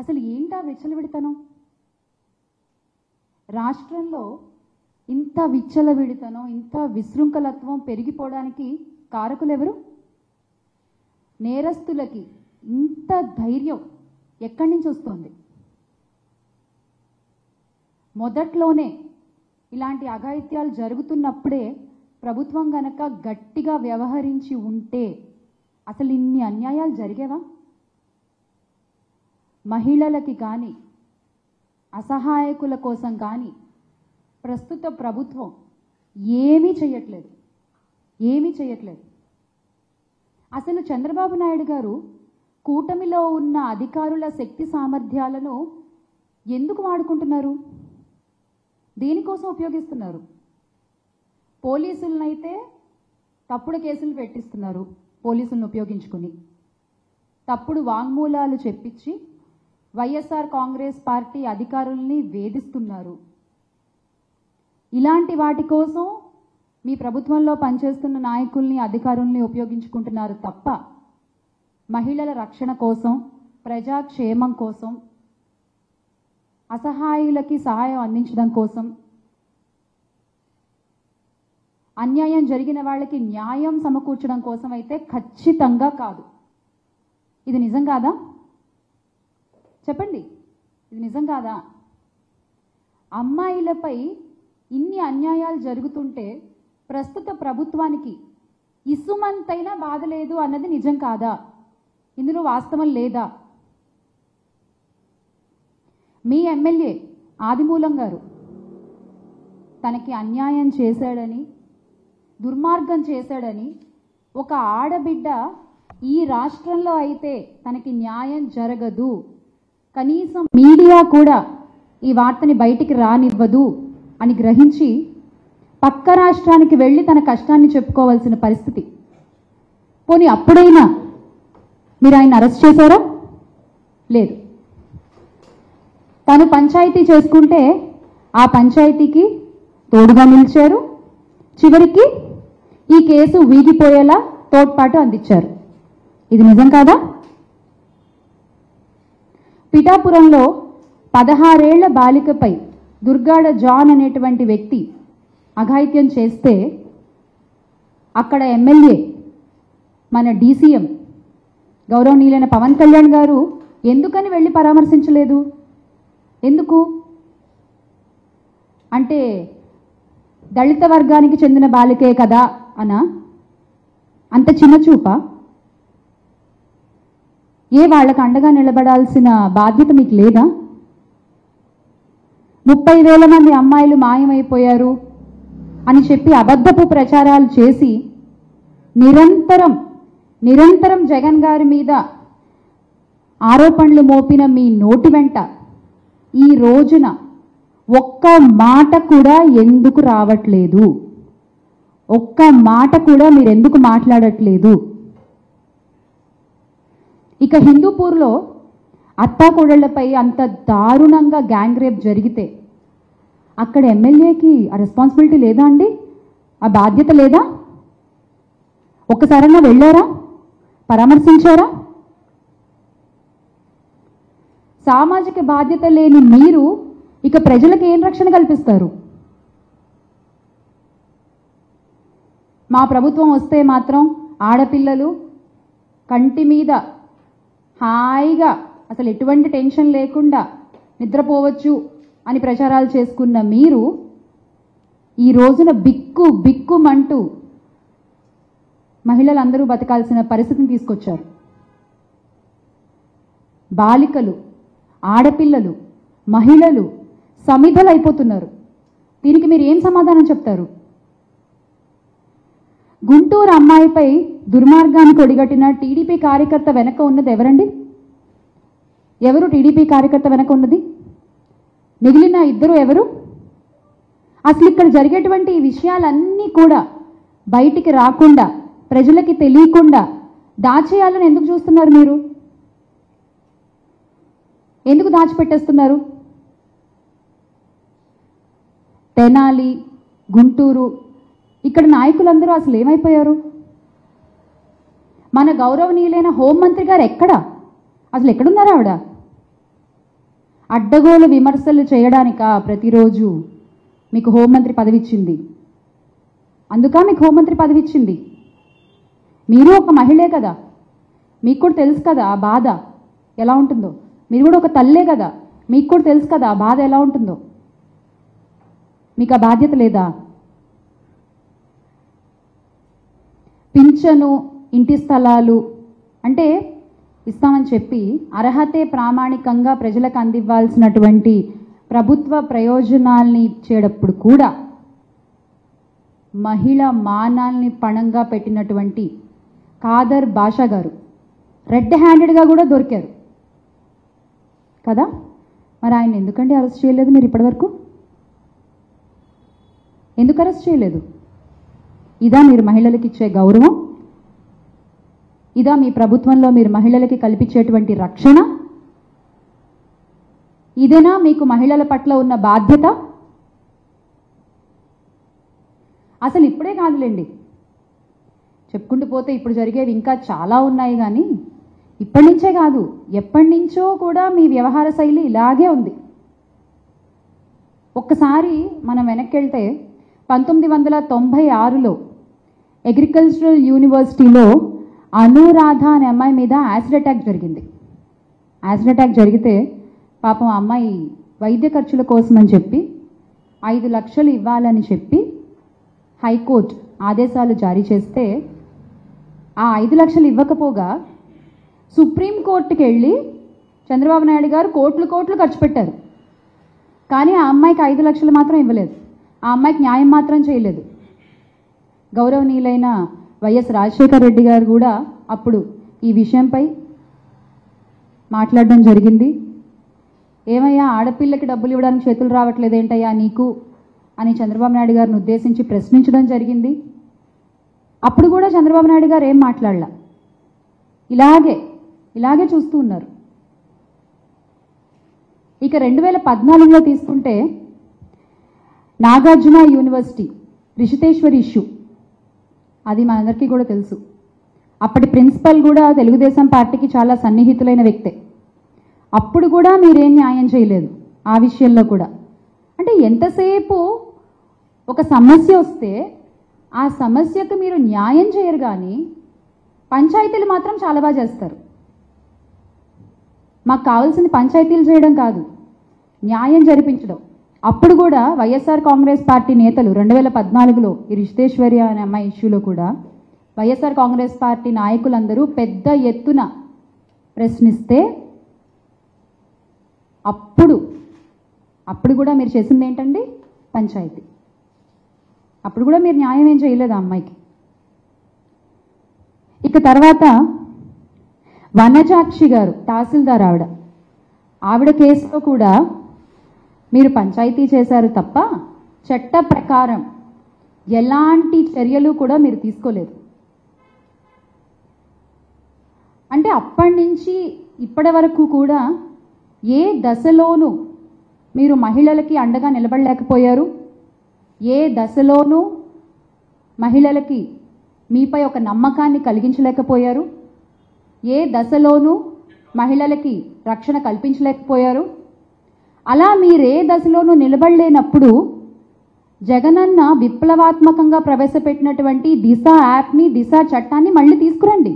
అసలు ఏంటా విచ్చలవిడితనం? రాష్ట్రంలో ఇంత విచ్చలవిడితనం, ఇంత విశృంఖలత్వం పెరిగిపోవడానికి కారకులు ఎవరు? నేరస్తులకి ఇంత ధైర్యం ఎక్కడి నుంచి వస్తుంది? మొదట్లోనే ఇలాంటి అఘాయిత్యాలు జరుగుతున్నప్పుడే ప్రభుత్వం గనక గట్టిగా వ్యవహరించి ఉంటే అసలు ఇన్ని అన్యాయాలు జరిగేవా? మహిళలకి కానీ అసహాయకుల కోసం కానీ ప్రస్తుత ప్రభుత్వం ఏమీ చేయట్లేదు. అసలు చంద్రబాబు నాయుడు గారు కూటమిలో ఉన్న అధికారుల శక్తి సామర్థ్యాలను ఎందుకు వాడుకుంటున్నారు? దేనికోసం ఉపయోగిస్తున్నారు? పోలీసులనైతే తప్పుడు కేసులు పెట్టిస్తున్నారు, పోలీసులను ఉపయోగించుకుని తప్పుడు వాంగ్మూలాలు చెప్పించి వైఎస్ఆర్ కాంగ్రెస్ పార్టీ అధికారుల్ని వేధిస్తున్నారు. ఇలాంటి వాటి కోసం మీ ప్రభుత్వంలో పనిచేస్తున్న నాయకుల్ని అధికారుల్ని ఉపయోగించుకుంటున్నారు తప్ప మహిళల రక్షణ కోసం, ప్రజాక్షేమం కోసం, అసహాయులకి సహాయం అందించడం కోసం, అన్యాయం జరిగిన వాళ్ళకి న్యాయం సమకూర్చడం కోసం అయితే ఖచ్చితంగా కాదు. ఇది నిజం కాదా? చెప్పండి, ఇది నిజం కాదా? అమ్మాయిలపై ఇన్ని అన్యాయాలు జరుగుతుంటే ప్రస్తుత ప్రభుత్వానికి ఇసుమంతైనా బాధ లేదు అన్నది నిజం కాదా? ఇందులో వాస్తవం లేదా? మీ ఎమ్మెల్యే ఆదిమూలం గారు తనకి అన్యాయం చేశాడని, దుర్మార్గం చేశాడని ఒక ఆడబిడ్డ ఈ రాష్ట్రంలో అయితే తనకి న్యాయం జరగదు, కనీసం మీడియా కూడా ఈ వార్తని బయటికి రానివ్వదు అని గ్రహించి పక్క రాష్ట్రానికి వెళ్ళి తన కష్టాన్ని చెప్పుకోవాల్సిన పరిస్థితి. పోనీ అప్పుడైనా మీరు ఆయన అరెస్ట్ చేశారా? లేదు. తను పంచాయతీ చేసుకుంటే ఆ పంచాయతీకి తోడుగా నిలిచారు, చివరికి ఈ కేసు వీగిపోయేలా తోడ్పాటు అందించారు. ఇది నిజం కాదా? పిఠాపురంలో 16 ఏళ్ల బాలికపై దుర్గాడ జాన్ అనేటువంటి వ్యక్తి అఘాయిత్యం చేస్తే అక్కడ ఎమ్మెల్యే మన డీసీఎం గౌరవనీయులైన పవన్ కళ్యాణ్ గారు ఎందుకని వెళ్ళి పరామర్శించలేదు? ఎందుకు అంటే దళిత వర్గానికి చెందిన బాలికే కదా అనా? అంత చిన్న చూపా? ఏ వాళ్ళకు అండగా నిలబడాల్సిన బాధ్యత మీకు లేదా? 30,000 మంది అమ్మాయిలు మాయమైపోయారు అని చెప్పి అబద్ధపు ప్రచారాలు చేసి నిరంతరం జగన్ గారి మీద ఆరోపణలు మోపిన మీ నోటి వెంట ఈ రోజున ఒక్క మాట కూడా ఎందుకు రావట్లేదు? ఒక్క మాట కూడా మీరు ఎందుకు మాట్లాడట్లేదు? ఇక హిందూపూర్లో అత్తాకోడళ్లపై అంత దారుణంగా గ్యాంగ్ రేప్ జరిగితే అక్కడ ఎమ్మెల్యేకి ఆ రెస్పాన్సిబిలిటీ లేదా అండి? ఆ బాధ్యత లేదా? ఒక్కసారన్నా వెళ్ళారా? పరామర్శించారా? సామాజిక బాధ్యత లేని మీరు ఇక ప్రజలకు ఏం రక్షణ కల్పిస్తారు? మా ప్రభుత్వం వస్తే మాత్రం ఆడపిల్లలు కంటి మీద హాయిగా అసలు ఎటువంటి టెన్షన్ లేకుండా నిద్రపోవచ్చు అని ప్రచారాలు చేసుకున్న మీరు ఈ రోజున బిక్కుమంటూ మహిళలందరూ బతకాల్సిన పరిస్థితిని తీసుకొచ్చారు. బాలికలు, ఆడపిల్లలు, మహిళలు సమిధలైపోతున్నారు. దీనికి మీరు ఏం సమాధానం చెప్తారు? గుంటూరు అమ్మాయిపై దుర్మార్గానికి ఒడిగట్టిన టీడీపీ కార్యకర్త వెనక ఉన్నది ఎవరండి? ఎవరు టీడీపీ కార్యకర్త వెనక ఉన్నది? మిగిలిన ఇద్దరు ఎవరు? అసలు ఇక్కడ జరిగేటువంటి ఈ విషయాలన్నీ కూడా బయటికి రాకుండా, ప్రజలకి తెలియకుండా దాచేయాలని ఎందుకు చూస్తున్నారు? మీరు ఎందుకు దాచిపెట్టేస్తున్నారు? తెనాలి, గుంటూరు ఇక్కడ నాయకులందరూ అసలు ఏమైపోయారు? మన గౌరవనీయులైన హోంమంత్రి గారు ఎక్కడా? అసలు ఎక్కడున్నారు ఆవిడ? అడ్డగోలు విమర్శలు చేయడానికా ప్రతిరోజు మీకు హోంమంత్రి పదవి ఇచ్చింది? అందుక మీకు హోంమంత్రి పదవి ఇచ్చింది? మీరు ఒక మహిళే కదా, మీకు కూడా తెలుసు కదా ఆ బాధ ఎలా ఉంటుందో. మీరు కూడా ఒక తల్లే కదా, మీకు కూడా తెలుసు కదా ఆ బాధ ఎలా ఉంటుందో. మీకు ఆ బాధ్యత లేదా? పింఛను, ఇంటి స్థలాలు అంటే ఇస్తామని చెప్పి అర్హతే ప్రామాణికంగా ప్రజలకు అందివ్వాల్సినటువంటి ప్రభుత్వ ప్రయోజనాల్ని ఇచ్చేటప్పుడు కూడా మహిళ మానాల్ని పణంగా పెట్టినటువంటి ఖాదర్ బాషా గారు రెడ్ హ్యాండెడ్గా కూడా దొరికారు కదా. మరి ఆయన ఎందుకండి అరెస్ట్ చేయలేదు? మీరు ఇప్పటివరకు ఎందుకు అరెస్ట్ చేయలేదు? ఇదా మీరు మహిళలకు ఇచ్చే గౌరవం? ఇదా మీ ప్రభుత్వంలో మీరు మహిళలకి కల్పించేటువంటి రక్షణ? ఇదేనా మీకు మహిళల పట్ల ఉన్న బాధ్యత? అసలు ఇప్పుడే కాదులేండి, చెప్పుకుంటూ పోతే ఇప్పుడు జరిగేవి ఇంకా చాలా ఉన్నాయి. కానీ ఇప్పటి నుంచే కాదు, ఎప్పటి నుంచో కూడా మీ వ్యవహార శైలి ఇలాగే ఉంది. ఒక్కసారి మనం వెనక్కి వెళ్తే 1996లో అగ్రికల్చరల్ యూనివర్సిటీలో అనురాధ అనే అమ్మాయి మీద యాసిడ్ అటాక్ జరిగింది. యాసిడ్ అటాక్ జరిగితే పాపం ఆ అమ్మాయి వైద్య ఖర్చుల కోసం అని చెప్పి 5 లక్షలు ఇవ్వాలని చెప్పి హైకోర్టు ఆదేశాలు జారీ చేస్తే ఆ 5 లక్షలు ఇవ్వకపోగా సుప్రీంకోర్టుకి వెళ్ళి చంద్రబాబు నాయుడు గారు కోట్లు ఖర్చు పెట్టారు. కానీ ఆ అమ్మాయికి 5 లక్షలు మాత్రం ఇవ్వలేదు. ఆ అమ్మాయికి న్యాయం మాత్రం చేయలేదు. గౌరవనీయులైన వైఎస్ రాజశేఖర రెడ్డి గారు కూడా అప్పుడు ఈ విషయంపై మాట్లాడడం జరిగింది. ఏమయ్యా, ఆడపిల్లకి డబ్బులు ఇవ్వడానికి చేతులు రావట్లేదేంటయ్యా నీకు అని చంద్రబాబు నాయుడు గారిని ఉద్దేశించి ప్రశ్నించడం జరిగింది. అప్పుడు కూడా చంద్రబాబు నాయుడు గారు ఏం మాట్లాడలా, ఇలాగే చూస్తూ ఉన్నారు. ఇక 2014లో తీసుకుంటే నాగార్జున యూనివర్సిటీ రిషితేశ్వరి ఇష్యూ, అది మనందరికీ కూడా తెలుసు. అప్పటి ప్రిన్సిపల్ కూడా తెలుగుదేశం పార్టీకి చాలా సన్నిహితులైన వ్యక్తే. అప్పుడు కూడా మీరేం న్యాయం చేయలేదు ఆ విషయంలో కూడా. అంటే ఎంతసేపు ఒక సమస్య వస్తే ఆ సమస్యకు మీరు న్యాయం చేయరు, కానీ పంచాయతీలు మాత్రం చాలా బాగా చేస్తారు. మాకు కావాల్సింది పంచాయతీలు చేయడం కాదు, న్యాయం జరిపించడం. అప్పుడు కూడా వైఎస్ఆర్ కాంగ్రెస్ పార్టీ నేతలు 2014లో ఈ రిషితేశ్వరి అనే అమ్మాయి ఇష్యూలో కూడా వైఎస్ఆర్ కాంగ్రెస్ పార్టీ నాయకులందరూ పెద్ద ఎత్తున ప్రశ్నిస్తే అప్పుడు కూడా మీరు చేసింది ఏంటండి? పంచాయతీ. అప్పుడు కూడా మీరు న్యాయం ఏం చేయలేదు ఆ అమ్మాయికి. ఇక తర్వాత వనజాక్షి గారు తహసీల్దార్, ఆవిడ కేసులో కూడా మీరు పంచాయతీ చేశారు తప్ప చట్ట ప్రకారం ఎలాంటి చర్యలు కూడా మీరు తీసుకోలేదు. అంటే అప్పటి నుంచి ఇప్పటి వరకు కూడా ఏ దశలోనూ మీరు మహిళలకి అండగా నిలబడలేకపోయారు. ఏ దశలోనూ మహిళలకి మీపై ఒక నమ్మకాన్ని కలిగించలేకపోయారు. ఏ దశలోనూ మహిళలకి రక్షణ కల్పించలేకపోయారు. అలా మీరే దశలోనూ నిలబడలేనప్పుడు జగనన్న విప్లవాత్మకంగా ప్రవేశపెట్టినటువంటి దిశ యాప్ని, దిశ చట్టాన్ని మళ్ళీ తీసుకురండి.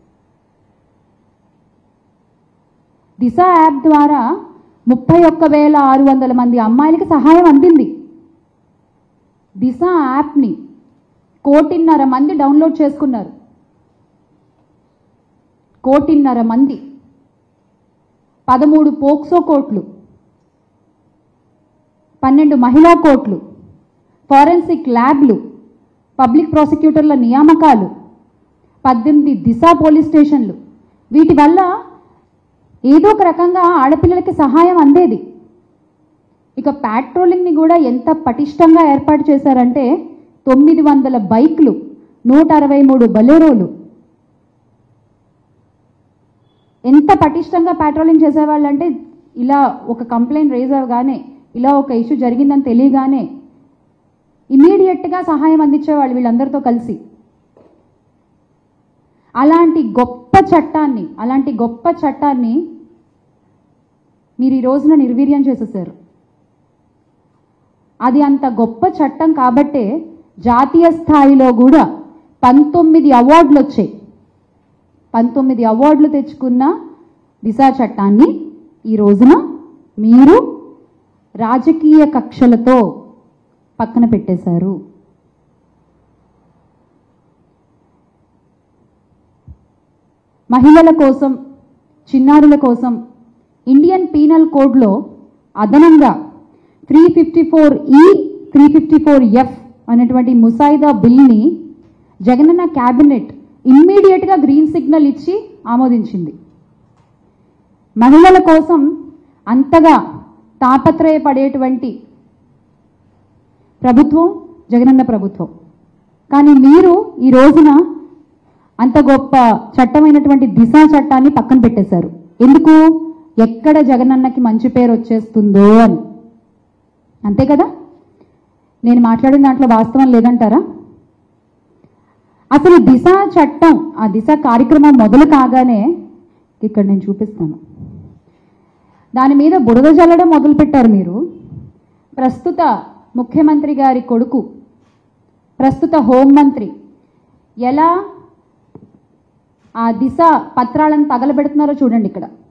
దిశ యాప్ ద్వారా 31,600 మంది అమ్మాయిలకి సహాయం అందింది. దిశ యాప్ని 1,500,000 మంది డౌన్లోడ్ చేసుకున్నారు. 1,500,000 మంది, 13 పోక్సో కోర్టులు, 12 మహిళా కోర్టులు, ఫారెన్సిక్ ల్యాబ్లు, పబ్లిక్ ప్రాసిక్యూటర్ల నియామకాలు, 18 దిశ పోలీస్ స్టేషన్లు. వీటి వల్ల ఏదో ఒక రకంగా ఆడపిల్లలకి సహాయం అందేది. ఇక పాట్రోలింగ్ని కూడా ఎంత పటిష్టంగా ఏర్పాటు చేశారంటే 900 బైక్లు, 163 బలెరోలు. ఎంత పటిష్టంగా పాట్రోలింగ్ చేసేవాళ్ళంటే ఇలా ఒక కంప్లైంట్ రేజ్ అవగానే, ఇలా ఒక ఇష్యూ జరిగిందని తెలియగానే ఇమీడియట్గా సహాయం అందించేవాళ్ళు వీళ్ళందరితో కలిసి. అలాంటి గొప్ప చట్టాన్ని మీరు ఈ రోజున నిర్వీర్యం చేసేసారు. అది అంత గొప్ప చట్టం కాబట్టే జాతీయ స్థాయిలో కూడా 19 అవార్డులు వచ్చాయి. 19 అవార్డులు తెచ్చుకున్న దిశా చట్టాన్ని ఈ రోజున మీరు రాజకీయ కక్షలతో పక్కన పెట్టేశారు. మహిళల కోసం, చిన్నారుల కోసం ఇండియన్ పీనల్ కోడ్లో అదనంగా 354E 354F అనేటువంటి ముసాయిదా బిల్ని జగనన్న క్యాబినెట్ ఇమ్మీడియట్గా గ్రీన్ సిగ్నల్ ఇచ్చి ఆమోదించింది. మహిళల కోసం అంతగా తాపత్రయపడేటువంటి ప్రభుత్వం జగనన్న ప్రభుత్వం. కానీ మీరు ఈ రోజున అంత గొప్ప చట్టమైనటువంటి దిశా చట్టాన్ని పక్కన పెట్టేశారు. ఎందుకు? ఎక్కడ జగనన్నకి మంచి పేరు వచ్చేస్తుందో అని. అంతే కదా? నేను మాట్లాడిన దాంట్లో వాస్తవం లేదంటారా? అసలు దిశ చట్టం, ఆ దిశ కార్యక్రమం మొదలు కాగానే ఇక్కడ నేను చూపిస్తాను, దాని మీద బురద జల్లడం మొదలుపెట్టారు మీరు. ప్రస్తుత ముఖ్యమంత్రి గారి కొడుకు, ప్రస్తుత హోంమంత్రి ఎలా ఆ దిశ పత్రాలను తగలబెడుతున్నారో చూడండి ఇక్కడ.